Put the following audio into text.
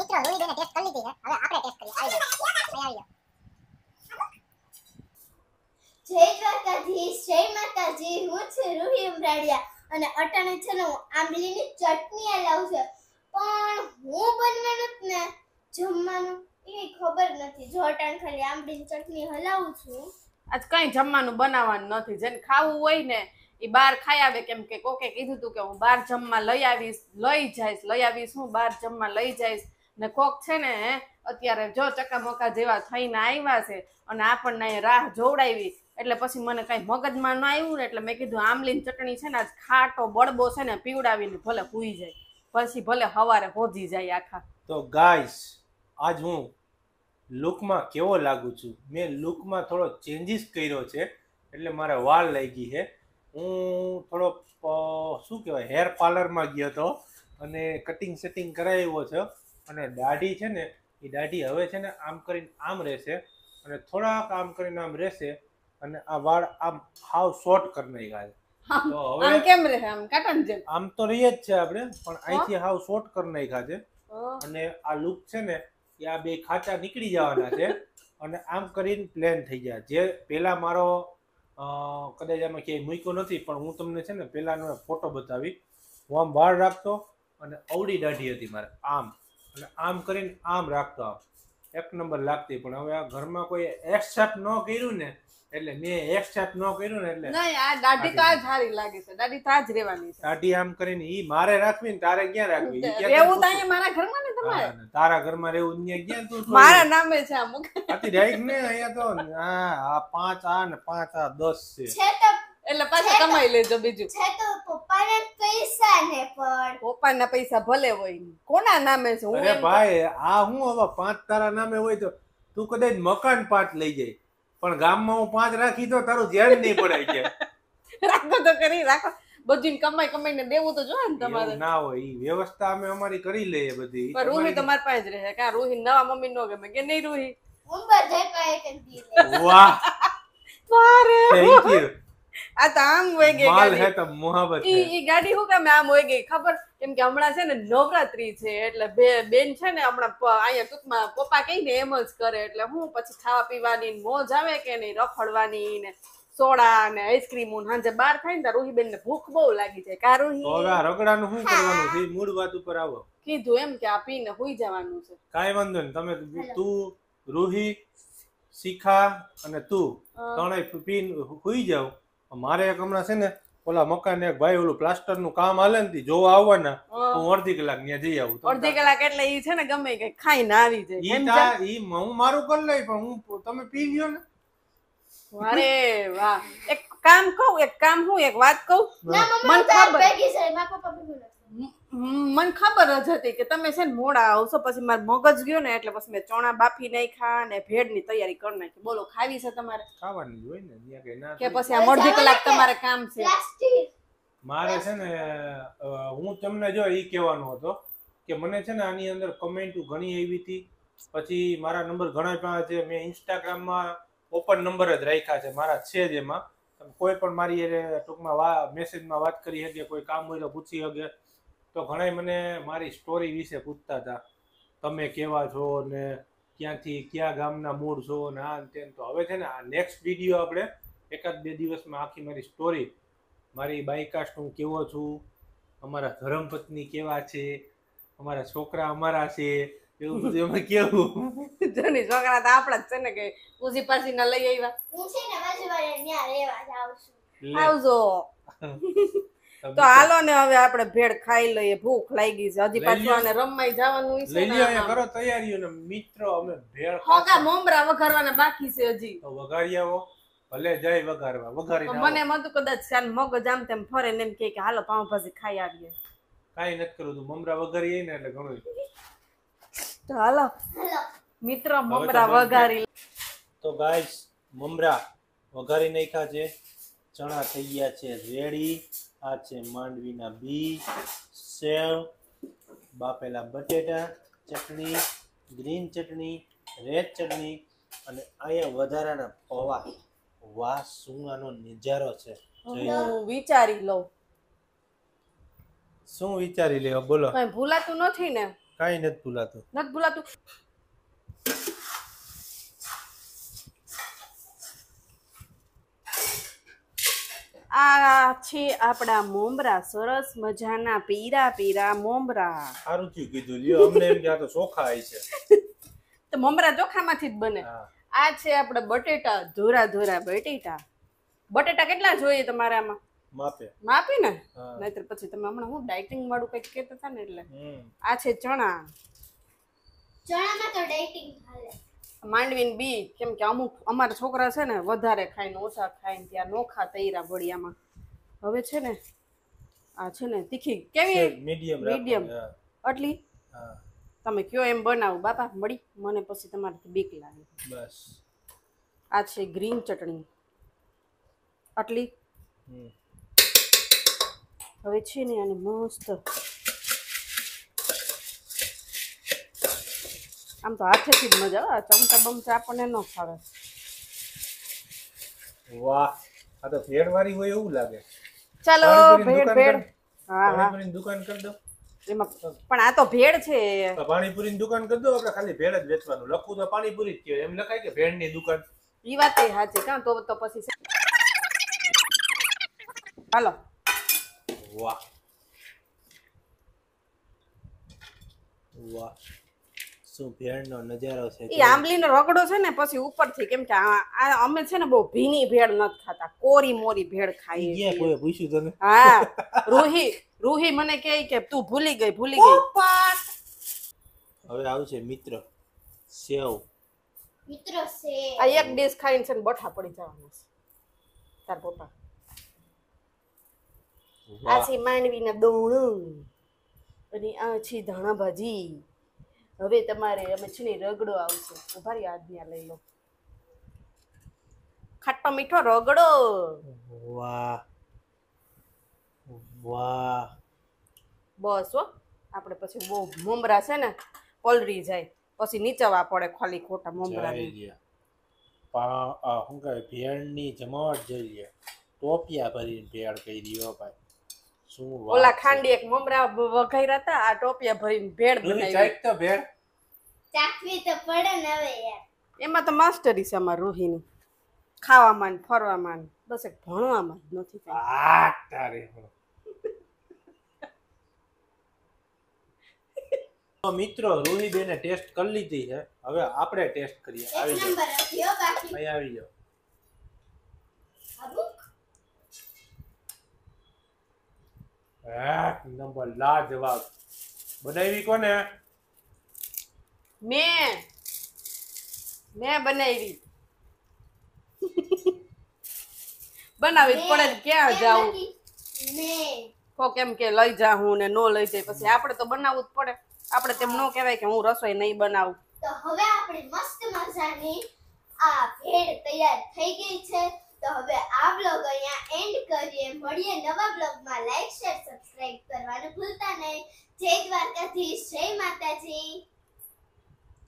મિત્રો રૂહી બેને ટેસ્ટ કરી લીધી છે, હવે આપણે ટેસ્ટ કરીએ. આવી જાઓ. જય દ્વારકાધીશ, જય માતાજી. હું છું રૂહિumradiya અને અટાણે છે ને હું આંબલીની ચટણી લાવું છું, પણ હું બનવાનું જ ને જમવાનું એ ખબર નથી. જો અટાણે ખાલી આંબલીની ચટણી હલાવું છું. આજ કઈ જમવાનું બનાવવાનું નથી, જેને ખાવું હોય ને એ બહાર ખાઈ આવે. કેમ કે કોકે કીધું તું કે હું બહાર જમવા લઈ આવીશ હું બહાર જમવા લઈ જઈશ. ને કોક છે ને અત્યારે જો ચકામકા જેવા થઈને આવ્યા છે અને આપણને રાહ જોવડાવી, એટલે પછી મને કઈ મગજમાં ન આવ્યું ને એટલે મેં કીધું આંબલીની ચટણી છે ને આજ ખાટો બળબો છે ને પીવડાવીને ભલે હુઈ જાય, પછી ભલે હવારે હોજી જાય આખા. તો ગાઈસ આજ હું લુકમાં કેવો લાગુ છું? મેં લુકમાં થોડો ચેન્જીસ કર્યો છે, એટલે મારા વાળ લાગી છે. હું થોડો શું કહેવાય હેર પાર્લરમાં ગયો હતો અને કટિંગ સેટિંગ કરાવ્યો છે, અને દાઢી છે ને એ દાઢી હવે છે ને આમ કરીને આમ રહેશે અને થોડાક આમ કરીને આમ રહેશે, અને આ વાળ આમ હાવ શોર્ટ કરી નાખ્યા છે. તો હવે આમ કેમ રહે? આમ કાટન જેમ આમ તો રહી જ છે આપણે, પણ અહીંથી હાવ શોર્ટ કરી નાખ્યા છે. અને આ લુક છે ને એ આ બે ખાચા નીકળી જવાના છે અને આમ કરીને પ્લેન થઈ ગયા. જે પહેલા મારો કદાચ આમાં ક્યાંય મૂક્યો નથી, પણ હું તમને છે ને પહેલાનો ફોટો બતાવી. હું આમ વાળ રાખતો અને અવડી દાઢી હતી મારે આમ, અને આમ કરીને આમ રાખતો, આમ એક નંબર લાગતી. પણ હવે આ ઘરમાં કોઈ એક્સેપ્ટ ન કર્યું ને, એટલે મેં એક્સેપ્ટ ન કર્યું ને એટલે નહીં. આ દાઢી તો આ સારી લાગે છે, દાઢી તો આ જ રહેવાની છે. દાઢી આમ કરીને ઈ મારે રાખવી ને તારે ક્યાં રાખવી? રહેવું તો અહીંયા મારા ઘરમાં ને તમારે. તારા ઘરમાં રહેવું ત્યાં ક્યાં? તું મારા નામે છે આ મુક. આથી ડાયરેક્ટ ને અહીંયા તો આ 5 આ ને 5 આ 10 છે. છે તો એટલે પાછા કમાઈ લેજો બીજું. છે તો પપ્પાના પૈસા ને, પણ પપ્પાના પૈસા ભલે હોય, કોના નામે છે? હું અરે ભાઈ આ હું હવે 5 તારા નામે હોય તો તું કદાચ મકાન 5 લઈ જાય, પણ ગામમાં હું 5 રાખી દો તારું ધ્યાન નહીં પડાય કે રાખો તો કરી રાખો. બધું કમાઈને દેવું તો જોઈએ ને તમારે. ના હોય ઈ વ્યવસ્થા અમે અમારી કરી લઈએ બધી. પણ રૂહી તો મારી પાસે જ રહે. કા રૂહી નવા મમ્મી નો ગમે કે નહીં? રૂહી ઉંબર જાય પાએ કે દી વાહ વારે થેન્ક યુ. આ તો આમ હોય ગઈ માલ હે ગાડી. તો મોહબ્બત હે. ઈ ગાડી હું કામ આમ હોય ગઈ ખબર? કેમ કે હમણાં છે ને નવરાત્રી છે, એટલે બેન છે ને હમણાં અહીંયા ટૂંકમાં પપ્પા કહીને એમ જ કરે, એટલે હું પછી ખાવા પીવાની મોજ આવે કે નહીં, રખડવાની ને સોડા ને આઈસ્ક્રીમ સાંજે બહાર થાય ને રૂહી બેન ને ભૂખ બહુ લાગી જાય. કા રૂહી? તો હવે આ રગડાનું શું કરવાનું છે? મૂળ વાત ઉપર આવો. કીધું એમ કે આ પીને હુઈ જવાનું છે. કાંઈ વાંધો નહીં, તમે તું રૂહી શિખા અને તું ત્રણેય પીને હુઈ જાવ. મારે એક હમણાં છે ને ઓલા મકાન એક ભાઈ ઓલું પ્લાસ્ટર નું કામ હાલે ને જોવા આવવાના, હું અડધી કલાક ત્યાં જઈ આવું. અડધી કલાક એટલે ઈ છે ને ગમે કઈ ખાઈને આવી જાય. હું મારું કરી લઈ, પણ હું તમે પી ગયો ને. અરે વાહ. એક કામ કહું, એક વાત કહું. ના મમ્મા તાર ભેગી છે, મારા પપ્પા ભેગું નથી. મને ખબર જ હતી કે તમે છે ને મોડા આવશો, પછી મારું મગજ ગયો ને એટલે પછી મેં ચણા બાફી નાખ્યા ને ભેળની તૈયારી કરી નાખી. બોલો ખાવી છે તમારે? ખાવાની હોય ને ત્યાં કઈ ના કે પછી આ અડધી કલાક તમારે કામ છે? મારે છે ને હું તમને જો ઈ કહેવાનો હતો કે મને છે ને આની અંદર કમેન્ટ ઘણી આવી હતી, પછી મારા નંબર ઘણા પાસે છે. મેં ઇન્સ્ટાગ્રામમાં ઓપન નંબર જ રાખ્યા છે મારા, છે જ એમાં. કોઈ પણ મારી ટૂંકમાં મેસેજમાં વાત કરી શકે, કોઈ કામ હોય તો પૂછી શકે. તો ઘણા મને મારી સ્ટોરી વિશે પૂછતા હતા, તમે કેવા છો ને ક્યાંથી કયા ગામના મૂળ છો ને આ તેમ. તો હવે છે ને આ નેક્સ્ટ વિડીયો આપણે 1-2 દિવસમાં આખી મારી સ્ટોરી, મારી બાયકાસ્ટ હું કેવો છું, અમારા ધર્મપત્ની કેવા છે, અમારા છોકરા અમારા છે, એવું બધું અમે કેવું. જોની છોકરા તો આપણા જ છે ને, કે પૂછી પાછી ના લઈ આવ્યા. હું છે ને બાજુવાળા ત્યાં રહેવા જાઉં છું. આવજો. તો હાલો ને હવે આપણે ભેળ ખાઈ લઈએ, ભૂખ લાગી છે. હજી પાછું આને રમવાઈ જવાનું છે. લઈ લ્યો, અહીંયા કરો તૈયારીઓ ને મિત્રો. અમે ભેળ હોગા મોમરા વઘારવાના બાકી છે હજી. તો વઘારી આવો, ભલે જાય વઘારવા. વઘારી મને મતું કદાચ કાન મગજ આમ તેમ ફરે ને એમ કે હાલો પાઉંભાજી ખાઈ આવીએ. કાઈ નથી કરું, તું મમરા વઘારી ને એટલે ઘણું. તો હાલો મિત્રો મમરા વઘારી. તો ગાઈસ મમરા વઘારી નાખ્યા છે, ચણા થઈ ગયા છે રેડી. આ છે માંડવીના બી, સેવ, બાફેલા બટેટા, ચટણી, ગ્રીન ચટણી, રેડ ચટણી, અને અહીંયા વધારાના પૌવા. વાહ શું આનો નજારો છે! હું વિચારી લઉં. શું વિચારી લેવો બોલો? કઈ ભૂલાતું નથી ને? કાઈ નથી ભૂલાતું. નથી ભૂલાતું. આ છે આપણા મોમરા, સરસ મજાના પીરા પીરા મોમરા. સારું થયું કીધું. લ્યો અમને એમ કે આ તો ચોખા આય છે. તો મમરા ચોખામાંથી જ બને. હા. આ છે આપણે બટેટા, ધોરા ધોરા બટેટા. બટેટા કેટલા જોઈએ તમારે આમાં? માપે. માપી ને, હા. નહીતર પછી તમે હમણાં હું ડાયટિંગ વાળું કંઈક કહેતા હતા ને એટલે. હમ. આ છે ચણા, ચણામાં તો ડાયટિંગ હાલે. માંડવીન બી, કેમ કે અમુક અમારા છોકરા છે ને વધારે ખાઈને ઓછા ખાઈને ત્યાં નોખા તૈરા ભળિયામાં. હવે છે ને આ છે ને તીખી કેવી મીડિયમ. આટલી હા. તમે કયો એમ બનાવું બાપા, મળી મને પછી તમારાથી બીક લાગે. બસ. આ છે ગ્રીન ચટણી આટલી. હમ. હવે છે ને આને મસ્ત આમ તો હાથેથી જ મજા આવે, ચમચા બમચા આપણને ન ફાવે. વાહ, આ તો ભેળ વાળી હોય એવું લાગે. ચાલો ભેળ ભેળ. હા હા, પાણીપુરીની દુકાન કરી દો. એમાં પણ આ તો ભેળ છે. તો પાણીપુરીની દુકાન કરી દો. આપણે ખાલી ભેળ જ વેચવાનું. લખવું તો પાણીપુરી જ કહેવાય. એમ લખાય કે ભેળની દુકાન. ઈ વાત એ સાચી કાં, તો પછી હાલો. વાહ વાહ, શું ભેળનો નજારો છે. ઈ આંબલીનો રગડો છે ને પછી ઉપરથી, કેમ કે આ અમે છે ને બહુ ભીની ભેળ નથી ખાતા, કોરી મોરી ભેળ ખાઈએ ગયા કોઈ પૂછ્યું તને? હા, રૂહી મને કહે કે તું ભૂલી ગઈ. હવે આવશે મિત્ર સેવ. મિત્ર છે આ એક ડીશ ખાઈને છે ને બઠા પડી જવાના છે તાર પપ્પા. આ છે માંડવીના દોણું અને આ છે ધાણા ભાજી. હવે તમારે અમે છે ને રગડો આવશે. ઉભા રહી, આજ્ઞા લઈ લો. ખાટો મીઠો રગડો. વાહ વાહ. બસ હો, આપણે પછી બહુ મમરા છે ને પલરી જાય, પછી નીચવા પડે ખાલી ખોટા મમરા. શું કહે, ભેળની જમાવટ જોઈ લે. ટોપિયા ભરીને ભેળ કરી હો ભાઈ. શું વાત. ઓલા ખાંડી એક મમરા વઘાર્યા હતા, આ ટોપિયા ભરીને ભેળ બનાવી. ચાખ તો ભેળ ચાખવી તો પડે ને હવે યાર. એમાં તો માસ્ટરી છે અમાર રૂહીની, ખાવામાં ને ફરવામાં ને બસ એક ભણવામાં જ નથી કાંઈ. આ તારે તો મિત્રો રૂહી બેને ટેસ્ટ કરી લીધી છે. હવે આપણે ટેસ્ટ કરીએ. એક આવી જાઓ, નંબર રાખ્યો બાકી. અહીં આવી જાઓ. અબુક એક નંબર લાજવાબ. બનાવી કોને? મેં બનાવી. બનાવી જ પડે ને, ક્યાં જાવું. મેં કો કેમ કે લઈ જાઉં ને નો લઈ જાય, પછી આપણે તો બનાવવું જ પડે. આપણે તેમ નો કહેવાય કે હું રસોઈ નહીં બનાવું. તો હવે આપણી મસ્ત મજાની આ ભેળ તૈયાર થઈ ગઈ છે. તો હવે આ બ્લોગ અહીંયા એન્ડ કરીએ. મળીએ નવા બ્લોગમાં. લાઈક શેર સબસ્ક્રાઇબ કરવાનું ભૂલતા નહીં. જય દ્વારકાધીશ, જય માતાજી.